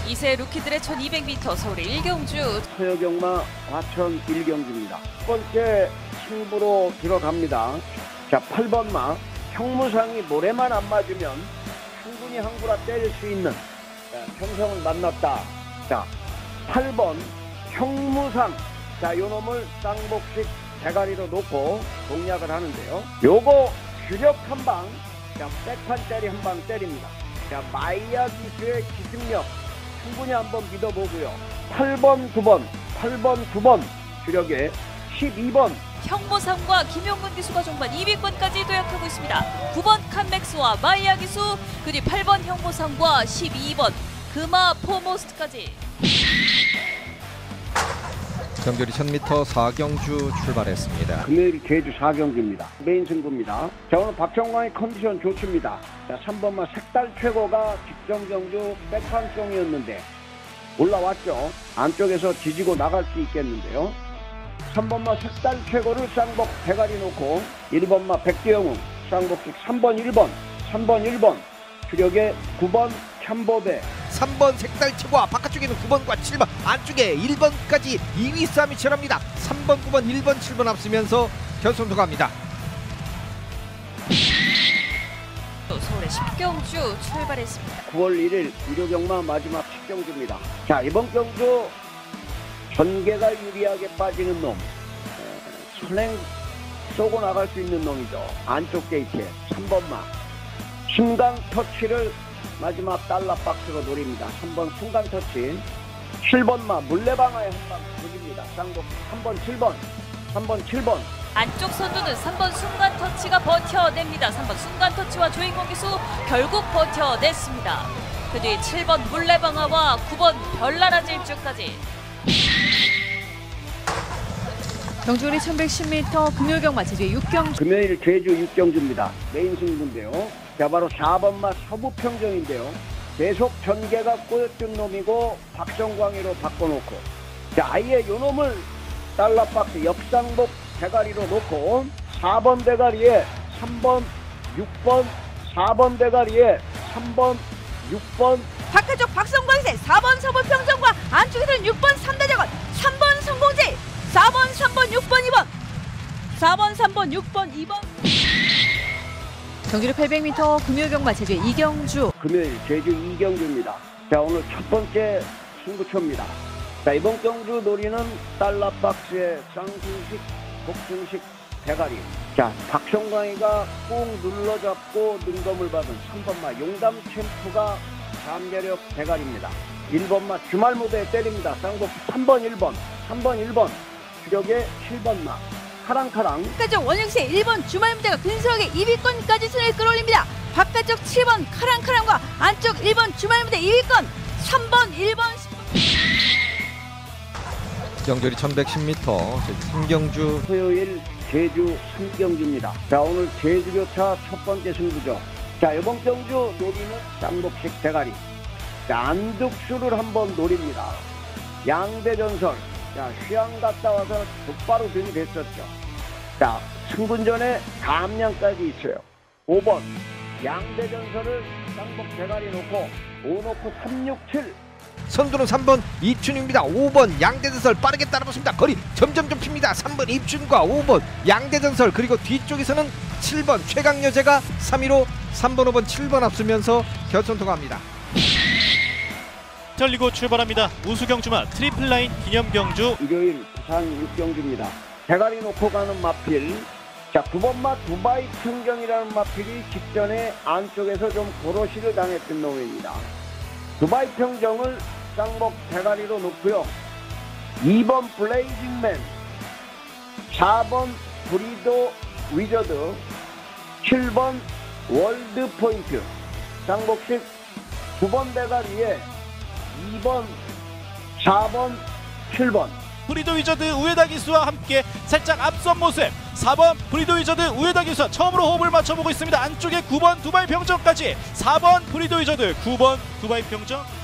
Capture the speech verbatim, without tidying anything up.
이세 루키들의 천이백 미터 서울의 일경주. 서여경마 과천 일경주입니다. 첫 번째 승부로 들어갑니다. 자, 팔 번 마 형무상이 모래만 안 맞으면 충분히 항구라 때릴 수 있는 형성을 만났다. 자, 팔 번 형무상. 자, 요 놈을 쌍복식 대가리로 놓고 공략을 하는데요. 요거 주력 한 방, 자, 백판 때리 한 방 때립니다. 자, 마이야 기수의 기습력 충분히 한번 믿어보고요. 팔 번, 구 번, 팔 번, 구 번 주력에 십이 번 형무상과 김용근 기수가 종반 이 위권까지 도약하고 있습니다. 구 번 칸맥스와 마이야 기수, 그뒤 팔 번 형무상과 십이 번 금화 포모스트까지. 경결이 천 미터 사경주 출발했습니다. 금요일 제주 사경주입니다. 메인 승부입니다. 자, 오늘 박정광의 컨디션 좋습니다. 자, 삼 번마 색달 최고가 직전경주 백판송이었는데 올라왔죠. 안쪽에서 지지고 나갈 수 있겠는데요. 삼 번마 색달 최고를 쌍복 대가리 놓고 일 번마 백대영웅 쌍복식 삼 번 일 번 삼 번 일 번 주력에 구 번 참보배, 삼 번 색달 최고와 바깥쪽에는 구 번과 칠 번, 안쪽에 일 번까지 이 위 싸움이 치열합니다. 삼 번, 구 번, 일 번, 칠 번 앞서면서 결선 통과합니다. 서울의 십경주 출발했습니다. 구월 일일 일요경마 마지막 십경주입니다. 자, 이번 경주 전개가 유리하게 빠지는 놈, 선행 쏘고 나갈 수 있는 놈이죠. 안쪽 게이트에 삼 번마 순간 터치를 마지막 달러 박스로 노립니다. 삼 번 순간 터치, 칠 번마 물레방아에 한방 노립니다. 쌍복 삼 번 칠 번 삼 번 칠 번 안쪽 선두는 삼 번 순간 터치가 버텨냅니다. 삼 번 순간 터치와 조인공 기수 결국 버텨냈습니다. 그 뒤 칠 번 물레방아와 구 번 별나라 질주까지. 경주거리 천백십 미터 금요경마 제주의 육경주. 금요일 제주 육경주입니다. 메인 승부인데요. 자, 바로 사 번마 서부평정인데요. 계속 전개가 꼬였던 놈이고 박정광이로 바꿔놓고, 자, 아예 요 놈을 달러박스 역상복 대가리로 놓고 사 번 대가리에 삼 번, 육 번, 사 번 대가리에 삼 번, 육 번 바깥쪽 박성광세 사 번 서부평정과 안쪽에서는 육 번 삼대작원 삼 번 성공지 사 번 삼 번 육 번 이 번 사 번 삼 번 육 번 이 번. 경주거리 팔백 미터 금요경마 제주의 이경주. 금요일 제주 이경주입니다. 자, 오늘 첫 번째 승부처입니다. 자, 이번 경주 노리는 달러박스의 쌍승식, 복승식 대가리. 자, 박성광이가 꾹 눌러잡고 능검을 받은 삼 번마 용담 챔프가 잠재력 대가리입니다. 일 번마 주말 무대에 때립니다. 쌍복 삼 번 일 번 삼 번 일 번 주력에 칠 번마 카랑카랑. 바깥쪽 원형세 일 번 주말무대가 근소하게 이 위권까지 손을 끌어올립니다. 바깥쪽 칠 번 카랑카랑과 안쪽 일 번 주말무대 이 위권 삼 번 일 번 십 번. 경결이 천백십 미터 제주 삼경주. 토요일 제주 삼경주입니다. 자, 오늘 제주교차 첫 번째 승부죠. 자, 이번 경주 노리는 쌍복식 대가리. 자, 안득수를 한번 노립니다. 양대전설. 자, 휴양 갔다 와서 곧바로 들이댔었죠. 자, 승분전에 감량까지 있어요. 오 번 양대전설을 쌍복 대가리 놓고 오 놓고 삼 육 칠. 선두는 삼 번 이춘입니다. 오 번 양대전설 빠르게 따라붙습니다. 거리 점점 좁힙니다. 삼 번 이춘과 오 번 양대전설, 그리고 뒤쪽에서는 칠 번 최강여제가 삼 위로 삼 번, 오 번, 칠 번 앞서면서 결선 통과합니다. 달리고 출발합니다. 우수경주마 트리플라인 기념경주. 일요일 부산 육경주입니다. 대가리 놓고 가는 마필. 자, 구 번마 두바이 평정이라는 마필이 직전에 안쪽에서 좀 고로시를 당했던 놈입니다. 두바이 평정을 쌍복 대가리로 놓고요. 이 번 블레이징맨, 사 번 브리도 위저드, 칠 번 월드포인트 쌍복식 구 번 대가리에 이 번, 사 번, 칠 번. 브리도 위저드 우에다 기수와 함께 살짝 앞선 모습. 사 번 브리도 위저드 우에다 기수 처음으로 호흡을 맞춰보고 있습니다. 안쪽에 구 번 두바이 평정까지 사 번 브리도 위저드, 구 번 두바이 평정.